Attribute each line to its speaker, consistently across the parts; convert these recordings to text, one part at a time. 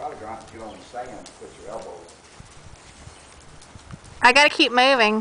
Speaker 1: Probably gonna have to get on the sand and put your elbows.
Speaker 2: I gotta keep moving.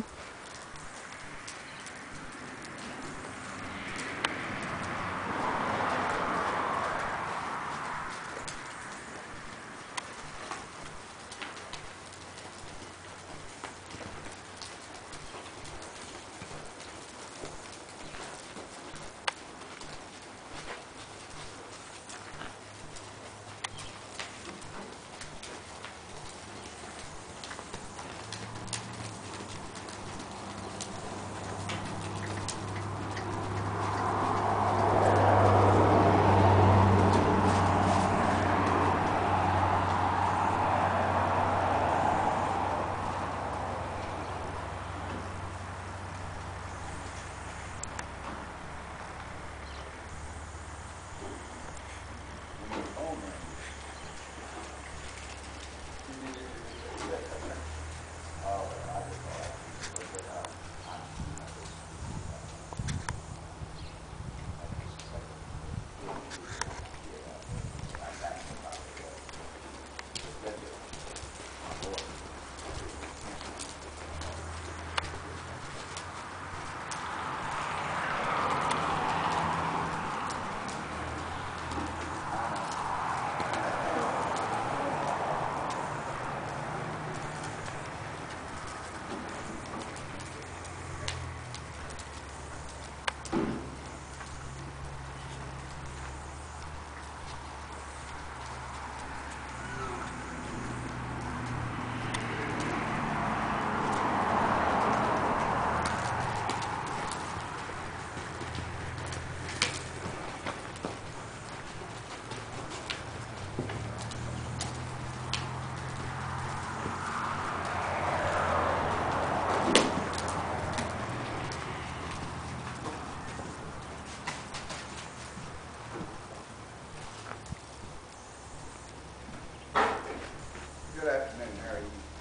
Speaker 1: Good afternoon, Harry.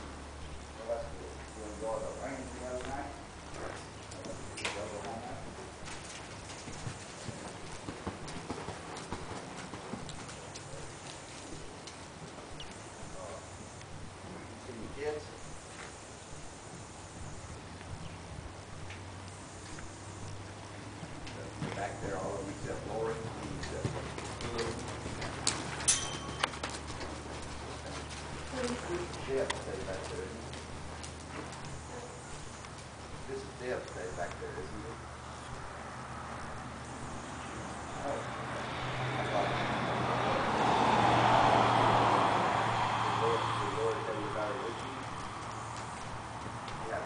Speaker 1: Well, that's good. You enjoyed the rain the other night? You see your kids? They're back there, all of them except Lori, except Lou. Deb stay back there, isn't it? This is Deb stay back there, isn't it? Oh. Did Lori tell you about her issue? Yeah.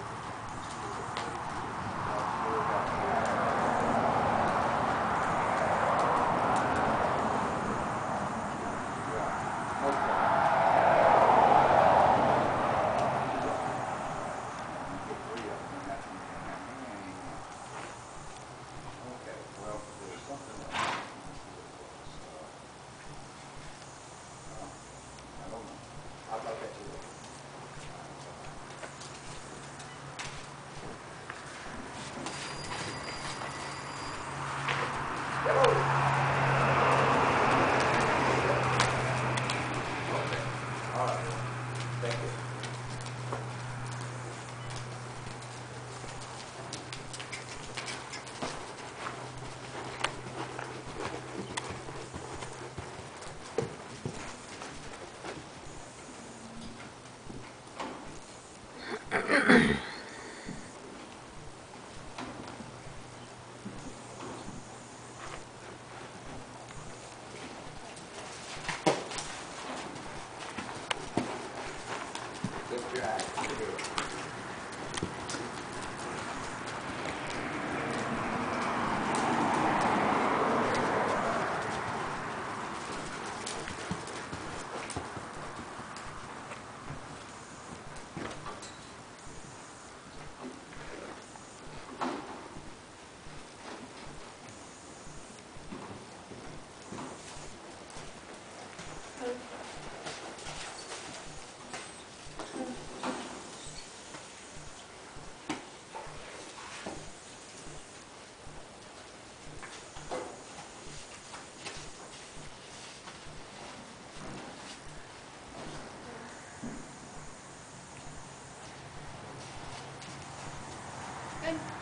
Speaker 2: And